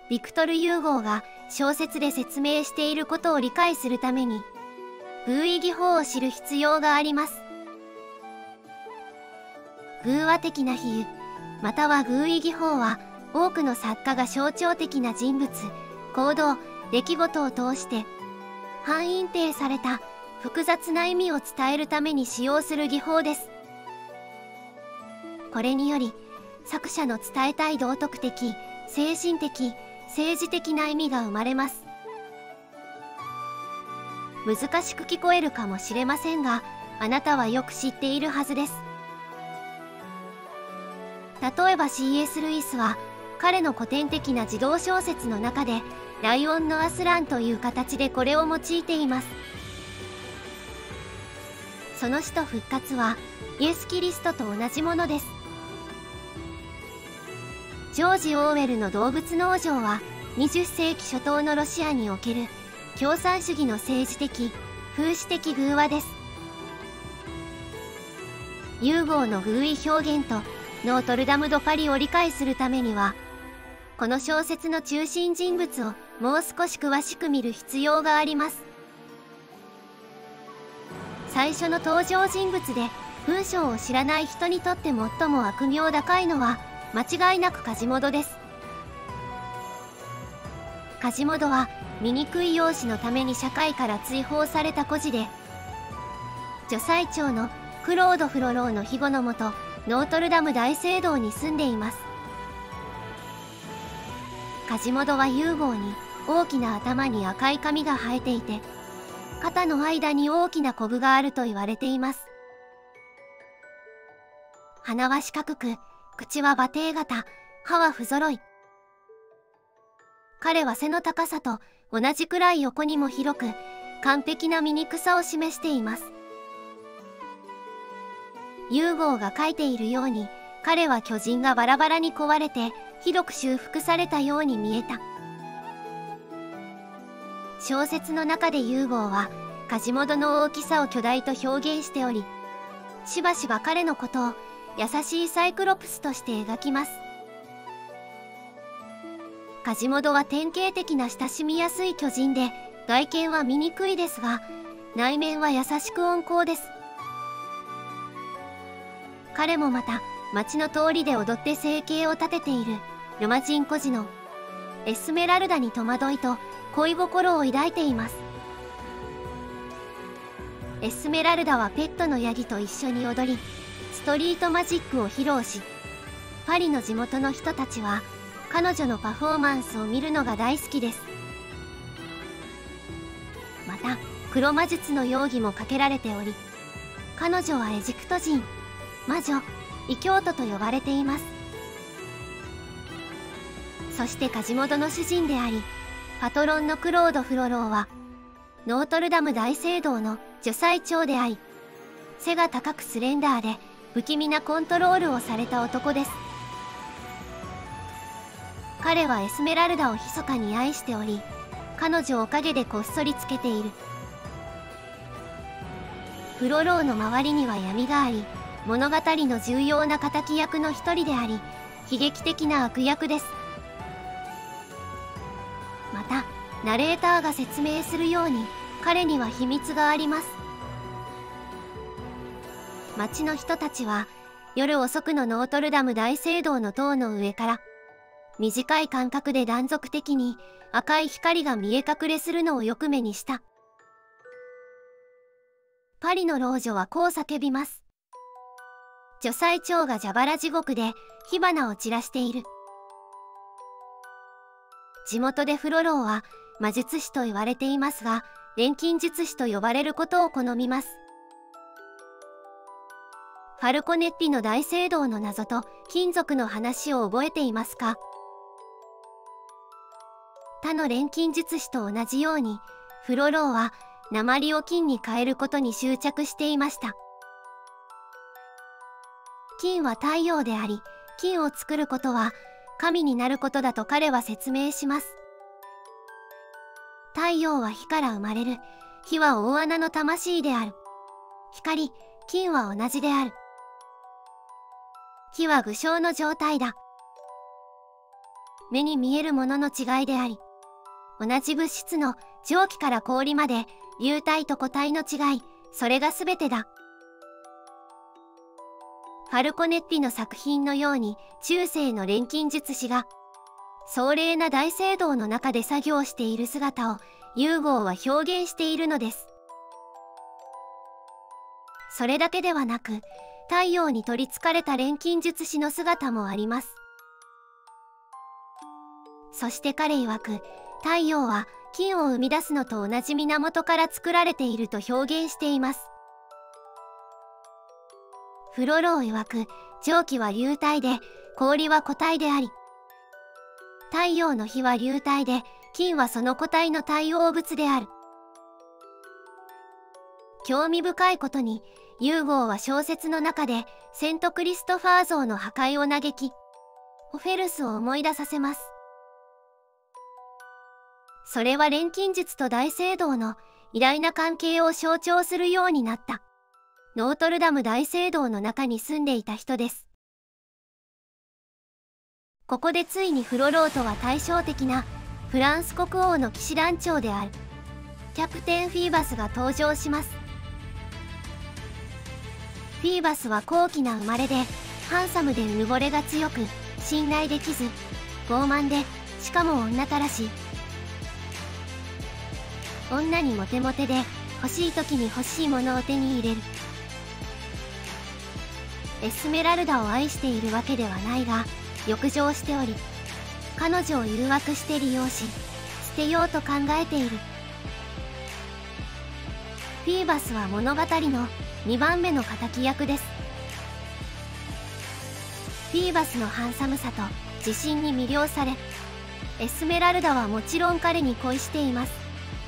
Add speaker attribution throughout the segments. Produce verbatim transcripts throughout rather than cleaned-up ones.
Speaker 1: ビクトル・ユーゴーが小説で説明していることを理解するために、寓意義法を知る必要があります。寓話的な比喩、または寓意義法は、多くの作家が象徴的な人物、行動、出来事を通して、半隠蔽された複雑な意味を伝えるために使用する技法です。これにより、作者の伝えたい道徳的、精神的、政治的な意味が生まれます。難しく聞こえるかもしれませんが、あなたはよく知っているはずです。例えば シーエス ルイスは、彼の古典的な児童小説の中で、ライオンのアスランという形でこれを用いています。その死と復活は、イエス・キリストと同じものです。ジョージ・オーウェルの動物農場は、にじゅっせいき初頭のロシアにおける共産主義の政治的、風刺的寓話です。ユーゴーの寓意表現とノートルダム・ド・パリを理解するためには、この小説の中心人物をもう少し詳しく見る必要があります。最初の登場人物で文章を知らない人にとって最も悪名高いのは間違いなくカジモドです。カジモドは醜い容姿のために社会から追放された孤児で、女宰長のクロード・フロローの庇護のもとノートルダム大聖堂に住んでいます。カジモドはユーゴーに大きな頭に赤い髪が生えていて、肩の間に大きなコブがあると言われています。鼻は四角く、口は馬蹄型、歯は不揃い。彼は背の高さと同じくらい横にも広く、完璧な醜さを示しています。ユーゴーが書いているように、彼は巨人がバラバラに壊れて、ひどく修復されたように見えた。小説の中でユーゴーは、カジモドの大きさを巨大と表現しており、しばしば彼のことを優しいサイクロプスとして描きます。カジモドは典型的な親しみやすい巨人で、外見は醜いですが、内面は優しく温厚です。彼もまた、町の通りで踊って生計を立てている、ロマ人孤児のエスメラルダに戸惑いと恋心を抱いています。エスメラルダはペットのヤギと一緒に踊り、ストリートマジックを披露し、パリの地元の人たちは彼女のパフォーマンスを見るのが大好きです。また、黒魔術の容疑もかけられており、彼女はエジプト人、魔女、異教徒と呼ばれています。そしてカジモドの主人であり、パトロンのクロード・フロローは、ノートルダム大聖堂の女宰長であり、背が高くスレンダーで不気味なコントロールをされた男です。彼はエスメラルダを密かに愛しており、彼女を陰でこっそりつけている。フロローの周りには闇があり、物語の重要な敵役の一人であり、悲劇的な悪役です。また、ナレーターが説明するように、彼には秘密があります。町の人たちは、夜遅くのノートルダム大聖堂の塔の上から、短い間隔で断続的に赤い光が見え隠れするのをよく目にした。パリの老女はこう叫びます。女宰長が蛇腹地獄で火花を散らしている。地元でフロローは魔術師と言われていますが、錬金術師と呼ばれることを好みます。ファルコネッピの大聖堂の謎と金属の話を覚えていますか？他の錬金術師と同じように、フロローは鉛を金に変えることに執着していました。金は太陽であり、金を作ることは神になることだと彼は説明します。太陽は火から生まれる。火は大穴の魂である。光、金は同じである。火は具象の状態だ。 目に見えるものの違いであり、同じ物質の蒸気から氷まで流体と固体の違い、それが全てだ。ファルコネッティの作品のように中世の錬金術師が壮麗な大聖堂の中で作業している姿をユーゴーは表現しているのです。それだけではなく、太陽に取り憑かれた錬金術師の姿もあります。そして彼曰く、太陽は金を生み出すのと同じ源から作られていると表現しています。フロロー曰く、蒸気は流体で、氷は固体であり、太陽の火は流体で、金はその固体の対応物である。興味深いことに、ユーゴーは小説の中でセントクリストファー像の破壊を嘆き、オフェルスを思い出させます。それは錬金術と大聖堂の偉大な関係を象徴するようになった。ノートルダム大聖堂の中に住んでいた人です。ここでついにフロローとは対照的なフランス国王の騎士団長であるキャプテンフィーバスが登場します。フィーバスは高貴な生まれで、ハンサムでうぬぼれが強く、信頼できず、傲慢で、しかも女たらし。女にモテモテで、欲しい時に欲しいものを手に入れる。エスメラルダを愛しているわけではないが、欲情しており、彼女を誘惑して利用し、捨てようと考えている。フィーバスは物語のにばんめの敵役です。フィーバスのハンサムさと自信に魅了され、エスメラルダはもちろん彼に恋しています。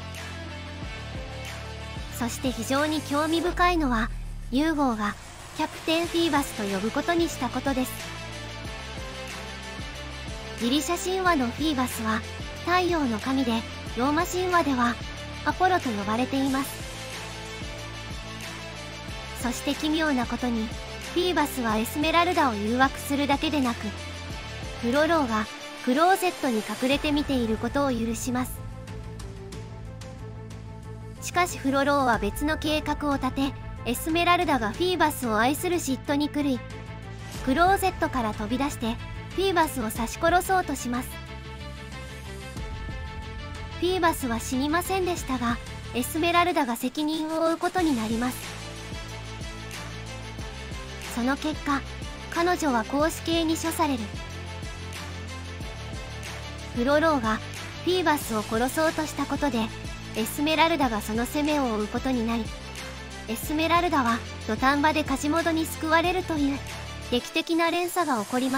Speaker 1: そして非常に興味深いのは、ユーゴーがキャプテンフィーバスと呼ぶことにしたことです。ギリシャ神話のフィーバスは太陽の神で、ローマ神話ではアポロと呼ばれています。そして奇妙なことに、フィーバスはエスメラルダを誘惑するだけでなく、フロローがクローゼットに隠れて見ていることを許します。しかしフロローは別の計画を立て、エスメラルダがフィーバスを愛する嫉妬に狂い、クローゼットから飛び出してフィーバスを刺し殺そうとします。フィーバスは死にませんでしたが、エスメラルダが責任を負うことになります。その結果、彼女は絞首刑に処される。フロローがフィーバスを殺そうとしたことで、エスメラルダがその責めを負うことになり、エスメラルダは土壇場でカジモドに救われるという劇的な連鎖が起こります。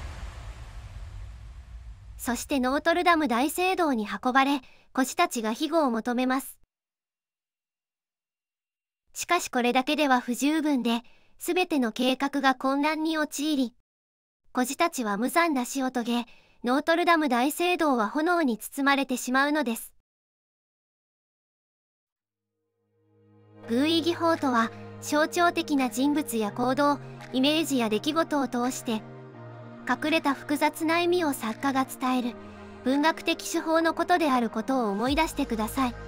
Speaker 1: そしてノートルダム大聖堂に運ばれ、孤児たちが庇護を求めます。しかしこれだけでは不十分で、すべての計画が混乱に陥り、孤児たちは無残な死を遂げ、ノートルダム大聖堂は炎に包まれてしまうのです。寓意技法とは、象徴的な人物や行動、イメージや出来事を通して、隠れた複雑な意味を作家が伝える、文学的手法のことであることを思い出してください。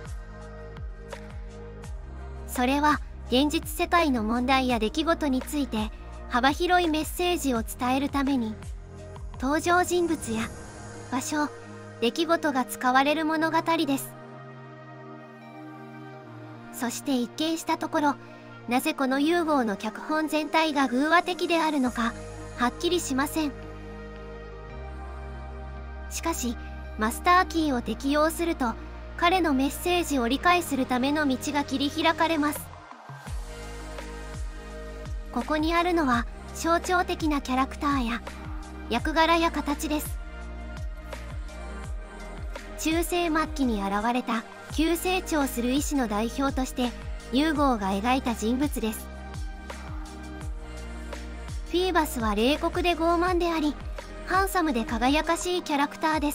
Speaker 1: それは、現実世界の問題や出来事について幅広いメッセージを伝えるために、登場人物や場所、出来事が使われる物語です。そして一見したところ、なぜこのユーゴーの脚本全体が偶話的であるのかはっきりしません。しかしマスターキーを適用すると、彼のメッセージを理解するための道が切り開かれます。ここにあるのは象徴的なキャラクターや役柄や形です。中世末期に現れた急成長する意志の代表としてユーゴーが描いた人物です。フィーバスは冷酷で傲慢であり、ハンサムで輝かしいキャラクターです。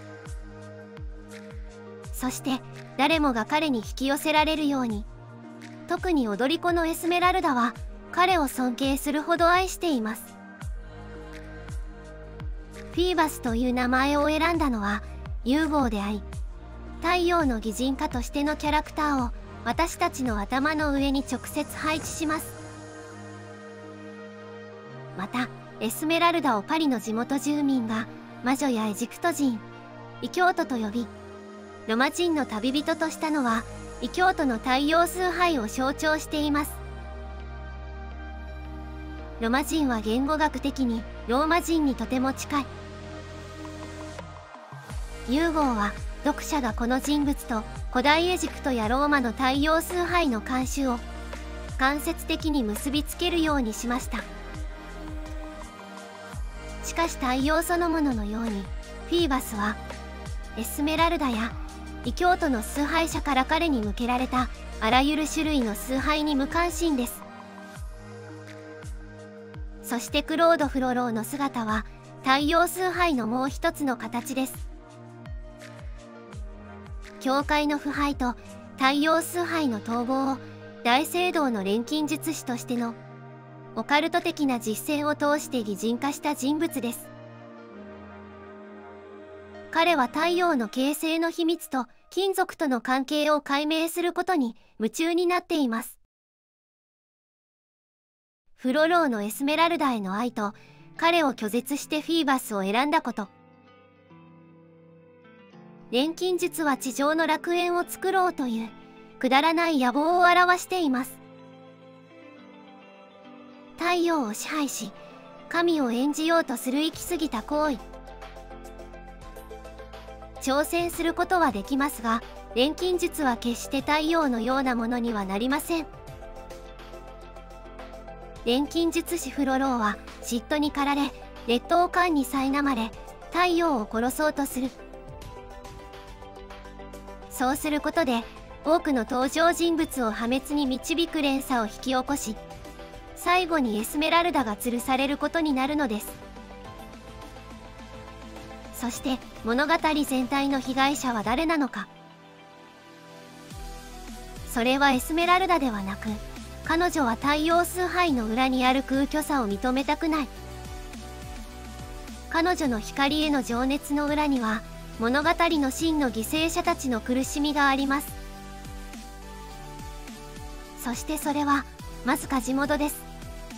Speaker 1: そして誰もが彼に引き寄せられるように、特に踊り子のエスメラルダは彼を尊敬するほど愛しています。 フィーバスという名前を選んだのはユーゴーであり、太陽の擬人化としてのキャラクターを私たちの頭の上に直接配置します。またエスメラルダをパリの地元住民が魔女やエジプト人、異教徒と呼び、ロマ人の旅人としたのは異教徒の太陽崇拝を象徴しています。ロマ人は言語学的にローマ人にとても近い。ユーゴーは読者がこの人物と古代エジプトやローマの太陽崇拝の慣習を間接的に結びつけるようにしました。しかし太陽そのもののようにフィーバスはエスメラルダや異教徒の崇拝者から彼に向けられたあらゆる種類の崇拝に無関心です。そしてクロード・フロローの姿は太陽崇拝のもう一つの形です。教会の腐敗と太陽崇拝の統合を大聖堂の錬金術師としてのオカルト的な実践を通して擬人化した人物です。彼は太陽の形成の秘密と金属との関係を解明することに夢中になっています。フロローのエスメラルダへの愛と彼を拒絶してフィーバスを選んだこと。錬金術は地上の楽園を作ろうというくだらない野望を表しています。太陽を支配し神を演じようとする行き過ぎた行為。挑戦することはできますが、錬金術は決して太陽のようなものにはなりません。錬金術師フロローは嫉妬に駆られ劣等感に苛まれ太陽を殺そうとする。そうすることで多くの登場人物を破滅に導く連鎖を引き起こし、最後にエスメラルダが吊るされることになるのです。そして物語全体の被害者は誰なのか。それはエスメラルダではなく、彼女は太陽崇拝の裏にある空虚さを認めたくない。彼女の光への情熱の裏には物語の真の犠牲者たちの苦しみがあります。そしてそれはまずカジモドです。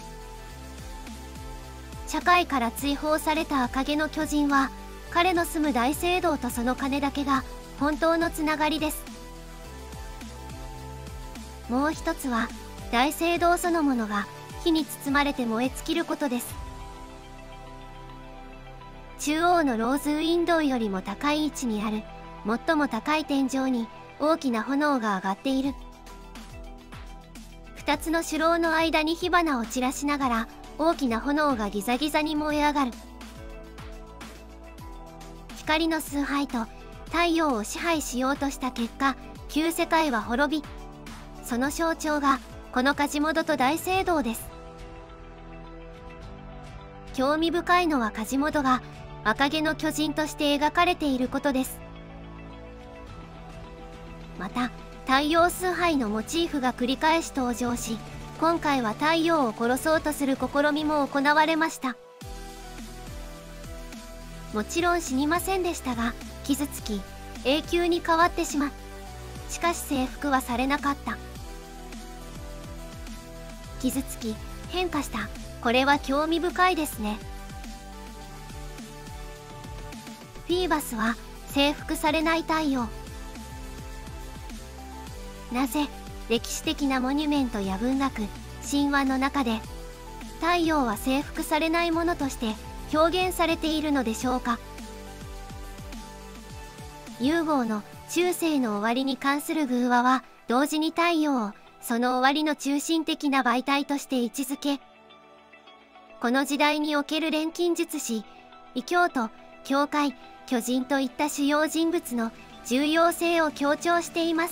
Speaker 1: 社会から追放された赤毛の巨人は彼の住む大聖堂とその金だけが本当のつながりです。もう一つは大聖堂そのものが火に包まれて燃え尽きることです。中央のローズウィンドウよりも高い位置にある最も高い天井に大きな炎が上がっている。二つの主楼の間に火花を散らしながら大きな炎がギザギザに燃え上がる。光の崇拝と太陽を支配しようとした結果、旧世界は滅び、その象徴がこのカジモドと大聖堂です。興味深いのはカジモドが赤毛の巨人として描かれていることです。また太陽崇拝のモチーフが繰り返し登場し、今回は太陽を殺そうとする試みも行われました。もちろん死にませんでしたが、傷つき永久に変わってしまう。しかし征服はされなかった。傷つき変化した。これは興味深いですね。フィーバスは征服されない太陽。なぜ歴史的なモニュメントや文学、神話の中で太陽は征服されないものとして表現されているのでしょうか。ユーゴーの中世の終わりに関する寓話は同時に太陽をその終わりの中心的な媒体として位置づけ、この時代における錬金術師、異教徒、教会、巨人といった主要人物の重要性を強調しています。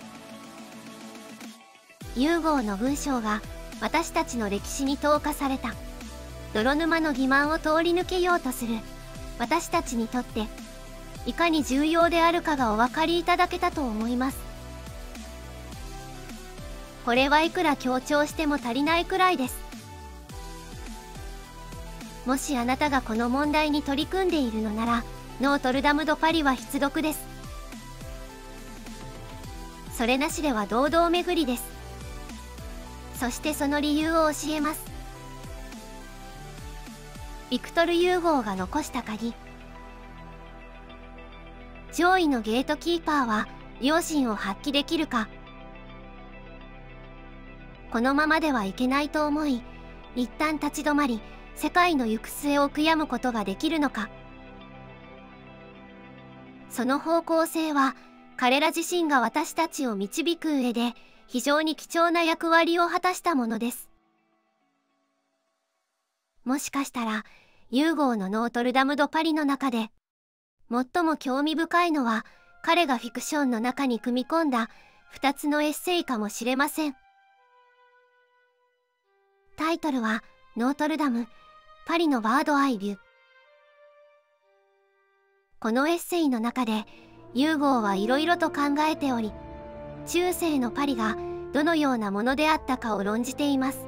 Speaker 1: ユーゴーの文章が私たちの歴史に投下された泥沼の欺瞞を通り抜けようとする私たちにとっていかに重要であるかがお分かりいただけたと思います。これはいくら強調しても足りないくらいです。 もしあなたがこの問題に取り組んでいるのなら、ノートルダム・ド・パリは必読です。それなしでは堂々巡りです。そしてその理由を教えます。ビクトル・ユーゴーが残した鍵。上位のゲートキーパーは良心を発揮できるか。このままではいけないと思い、一旦立ち止まり、世界の行く末を悔やむことができるのか。その方向性は、彼ら自身が私たちを導く上で、非常に貴重な役割を果たしたものです。もしかしたら、ユーゴーのノートルダム・ド・パリの中で、最も興味深いのは、彼がフィクションの中に組み込んだ二つのエッセイかもしれません。タイトルは、ノートルダム、パリのバードアイビュー。このエッセイの中で、ユーゴーはいろいろと考えており、中世のパリがどのようなものであったかを論じています。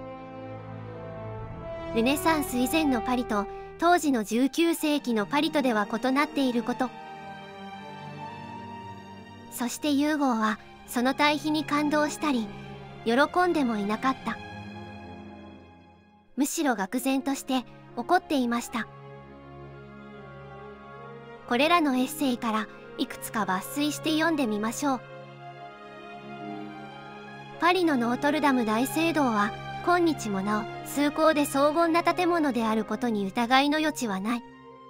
Speaker 1: ルネサンス以前のパリと当時のじゅうきゅうせいきのパリとでは異なっていること。そしてユーゴーはその対比に感動したり、喜んでもいなかった。むしろ愕然として怒っていました。これらのエッセイからいくつか抜粋して読んでみましょう。パリのノートルダム大聖堂は今日もなお崇高で荘厳な建物であることに疑いの余地はない。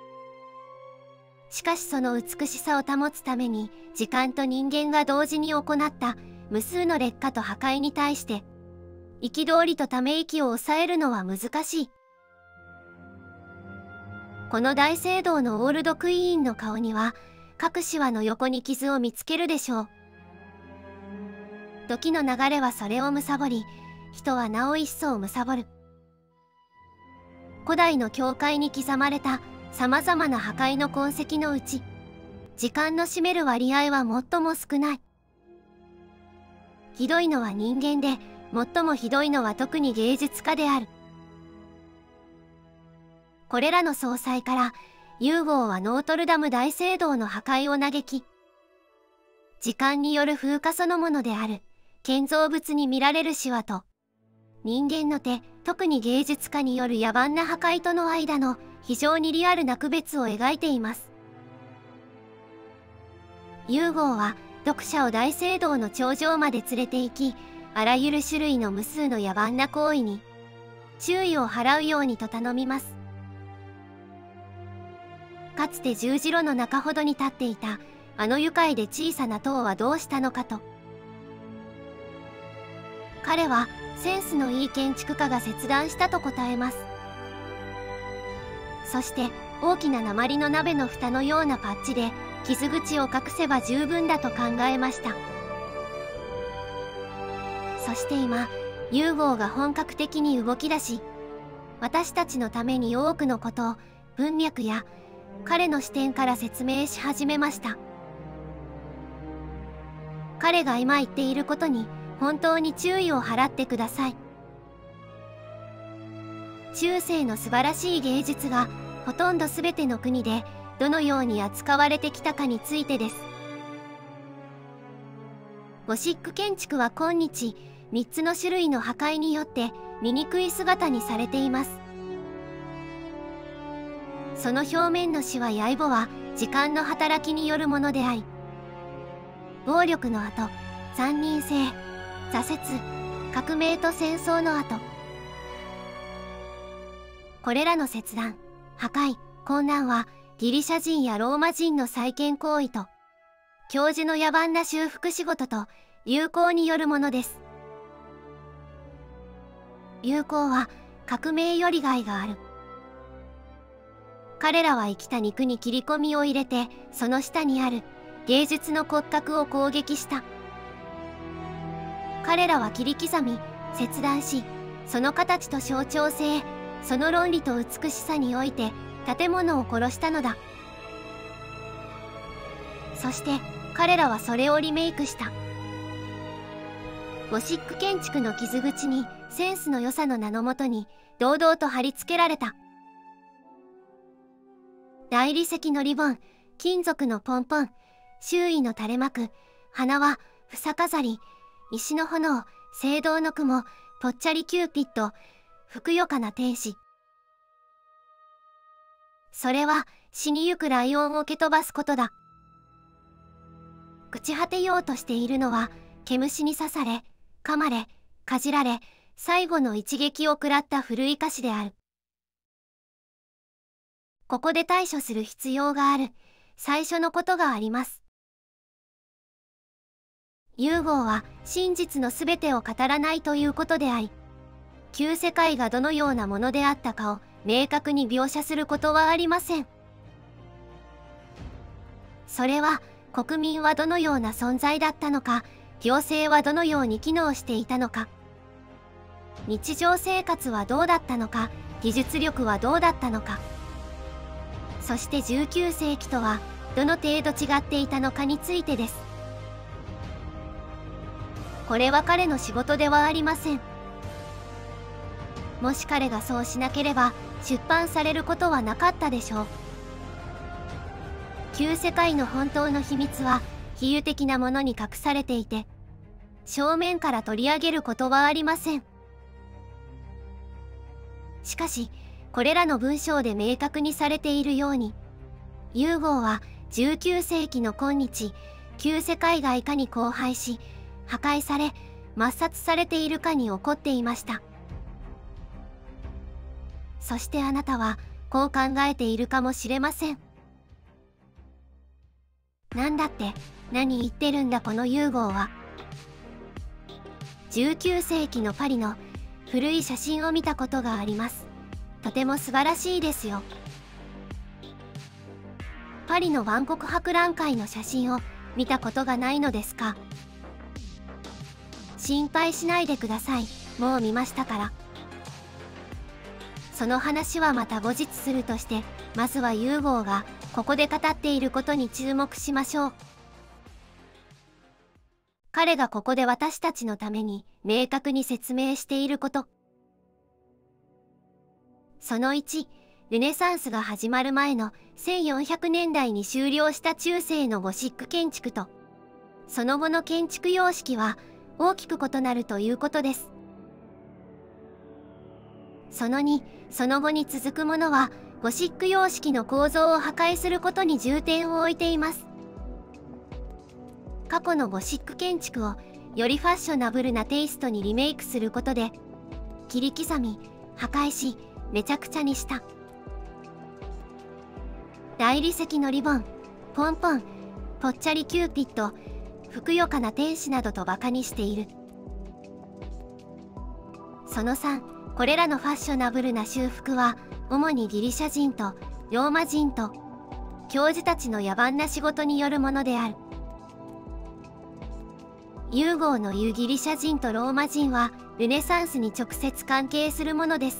Speaker 1: しかしその美しさを保つために時間と人間が同時に行った無数の劣化と破壊に対して憤りとため息を抑えるのは難しい。この大聖堂のオールドクイーンの顔には各シワの横に傷を見つけるでしょう。時の流れはそれを貪り、人はなお一層貪る。古代の教会に刻まれたさまざまな破壊の痕跡のうち、時間の占める割合は最も少ない。ひどいのは人間で、最もひどいのは特に芸術家である。これらの総裁から、ユーゴーはノートルダム大聖堂の破壊を嘆き、時間による風化そのものである建造物に見られるシワと、人間の手、特に芸術家による野蛮な破壊との間の非常にリアルな区別を描いています。ユーゴーは読者を大聖堂の頂上まで連れて行き、あらゆる種類の無数の野蛮な行為に注意を払うようにと頼みます。かつて十字路の中ほどに立っていたあの愉快で小さな塔はどうしたのかと。彼はセンスのいい建築家が切断したと答えます。そして大きな鉛の鍋の蓋のようなパッチで傷口を隠せば十分だと考えました。そして今、ユーゴーが本格的に動き出し、私たちのために多くのことを文脈や彼の視点から説明し始めました。彼が今言っていることに本当に注意を払ってください。中世の素晴らしい芸術がほとんど全ての国でどのように扱われてきたかについてです。ゴシック建築は今日みっつの種類の破壊によって醜い姿にされています。その表面のシワやイボは時間の働きによるものであり、暴力の後、残忍性、挫折、革命と戦争の後、これらの切断、破壊、混乱はギリシャ人やローマ人の再建行為と教授の野蛮な修復仕事と友好によるものです。友好は革命より害がある。彼らは生きた肉に切り込みを入れて、その下にある芸術の骨格を攻撃した。彼らは切り刻み、切断し、その形と象徴性、その論理と美しさにおいて建物を殺したのだ。そして彼らはそれをリメイクした。ゴシック建築の傷口にセンスの良さの名のもとに堂々と貼り付けられた。 大理石のリボン、金属のポンポン、周囲の垂れ幕、花輪、房飾り、石の炎、青銅の雲、ぽっちゃりキューピッド、ふくよかな天使。それは死にゆくライオンを蹴飛ばすことだ。朽ち果てようとしているのは、毛虫に刺され、噛まれ、かじられ、最後の一撃を食らった古い歌詞である。ここで対処する必要がある、最初のことがあります。ユーゴーは真実のすべてを語らないということであり、旧世界がどのようなものであったかを明確に描写することはありません。それは国民はどのような存在だったのか、行政はどのように機能していたのか、日常生活はどうだったのか、技術力はどうだったのか、そしてじゅうきゅうせいきとはどの程度違っていたのかについてです。これは彼の仕事ではありません。もし彼がそうしなければ出版されることはなかったでしょう。旧世界の本当の秘密は比喩的なものに隠されていて、正面から取り上げることはありません。しかし、これらの文章で明確にされているように、ユーゴーはじゅうきゅうせいきの今日、旧世界がいかに荒廃し、破壊され、抹殺されているかに怒っていました。そしてあなたはこう考えているかもしれません。なんだって、何言ってるんだこのユーゴーは。じゅうきゅうせいきのパリの古い写真を見たことがあります。とても素晴らしいですよ。パリの万国博覧会の写真を見たことがないのですか？心配しないでください。もう見ましたから。その話はまた後日するとして、まずはユーゴーがここで語っていることに注目しましょう。彼がここで私たちのために明確に説明していること。そのいち、ルネサンスが始まる前のせんよんひゃくねんだいに終了した中世のゴシック建築と、その後の建築様式は大きく異なるということです。そのに、その後に続くものはゴシック様式の構造を破壊することに重点を置いています。過去のゴシック建築をよりファッショナブルなテイストにリメイクすることで、切り刻み、破壊し、めちゃくちゃにした。大理石のリボン、ポンポン、ぽっちゃりキューピッド、ふくよかな天使などとバカにしている。そのさん、これらのファッショナブルな修復は、主にギリシャ人とローマ人と教授たちの野蛮な仕事によるものである。ユーゴーの言うギリシャ人とローマ人は、ルネサンスに直接関係するものです。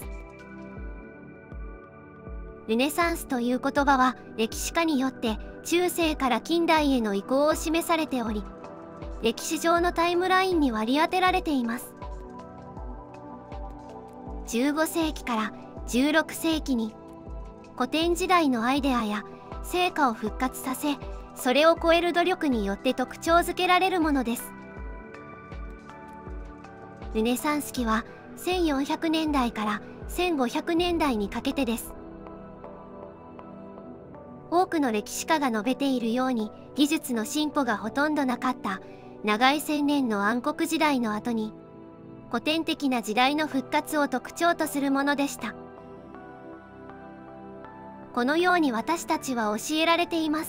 Speaker 1: ルネサンスという言葉は歴史家によって中世から近代への移行を示されており、歴史上のタイムラインに割り当てられています。じゅうごせいきからじゅうろくせいきに古典時代のアイデアや成果を復活させ、それを超える努力によって特徴づけられるものです。ルネサンス期はせんよんひゃくねんだいからせんごひゃくねんだいにかけてです。多くの歴史家が述べているように、技術の進歩がほとんどなかった長い千年の暗黒時代の後に、古典的な時代の復活を特徴とするものでした。このように私たちは教えられています。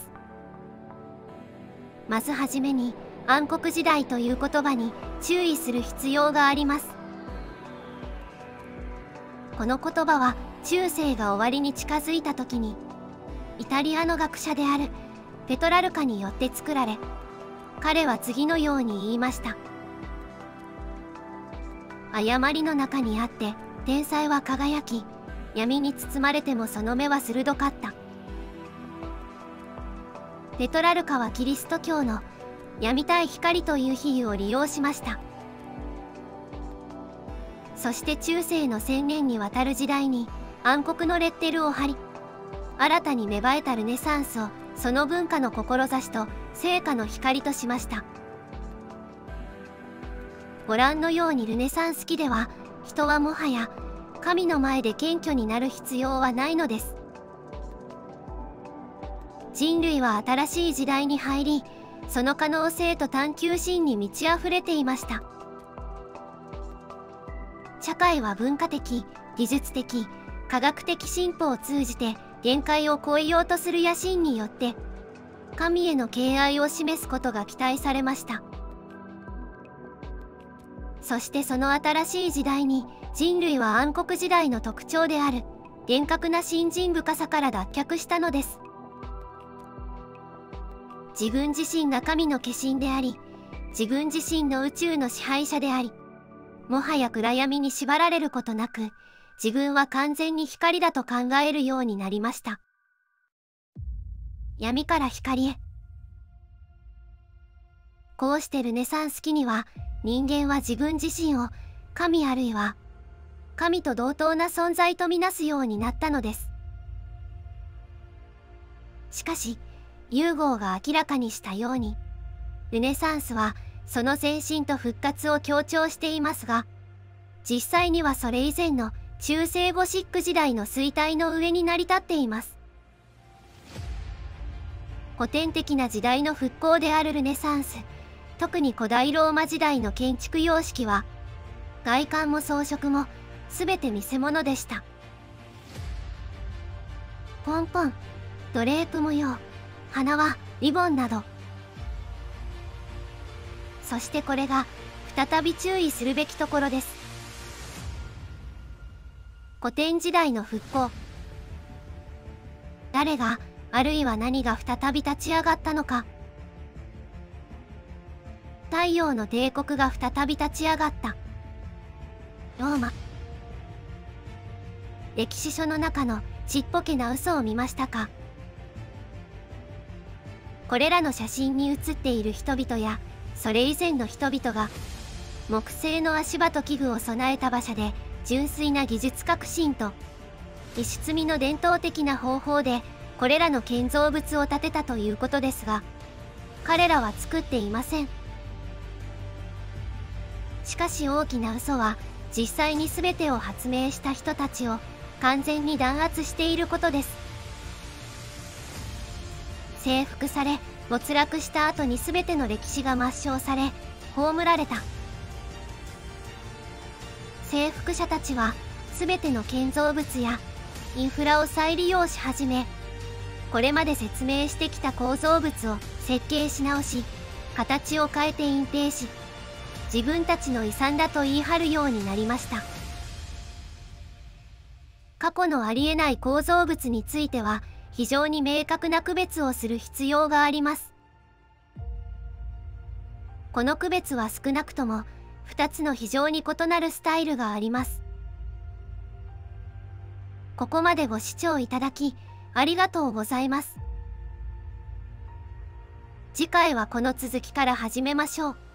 Speaker 1: まずはじめに、暗黒時代という言葉に注意する必要があります。この言葉は中世が終わりに近づいた時に、イタリアの学者であるペトラルカによって作られ、彼は次のように言いました。誤りの中にあって天才は輝き、闇に包まれてもその目は鋭かった。ペトラルカはキリスト教の闇対光という比喩を利用しました。そして中世の千年にわたる時代に暗黒のレッテルを貼り、 新たに芽生えたルネサンスをその文化の志と成果の光としました。ご覧のようにルネサンス期では、人はもはや神の前で謙虚になる必要はないのです。人類は新しい時代に入り、その可能性と探求心に満ち溢れていました。社会は文化的、技術的、科学的進歩を通じて限界を超えようとする野心によって、神への敬愛を示すことが期待されました。そしてその新しい時代に人類は暗黒時代の特徴である厳格な信心深さから脱却したのです。自分自身が神の化身であり、自分自身の宇宙の支配者であり、もはや暗闇に縛られることなく、自分は完全に光だと考えるようになりました。闇から光へ。こうしてルネサンス期には、人間は自分自身を神あるいは神と同等な存在とみなすようになったのです。しかし、ユーゴーが明らかにしたように、ルネサンスはその前進と復活を強調していますが、実際にはそれ以前の中世ゴシック時代の衰退の上に成り立っています。古典的な時代の復興であるルネサンス、特に古代ローマ時代の建築様式は、外観も装飾も全て見せ物でした。ポンポン、ドレープ模様、花輪、リボンなど。そしてこれが再び注意するべきところです。古典時代の復興。誰が、あるいは何が再び立ち上がったのか。太陽の帝国が再び立ち上がった。ローマ。歴史書の中のちっぽけな嘘を見ましたか。これらの写真に写っている人々やそれ以前の人々が木製の足場と器具を備えた馬車で純粋な技術革新と石積みの伝統的な方法でこれらの建造物を建てたということですが、彼らは作っていません。しかし大きな嘘は実際に全てを発明した人たちを完全に弾圧していることです。征服され没落した後に全ての歴史が抹消され葬られた。征服者たちは全ての建造物やインフラを再利用し始め、これまで説明してきた構造物を設計し直し、形を変えて隠蔽し、自分たちの遺産だと言い張るようになりました。過去のありえない構造物については非常に明確な区別をする必要があります。この区別は少なくともふたつの非常に異なるスタイルがあります。ここまでご視聴いただきありがとうございます。次回はこの続きから始めましょう。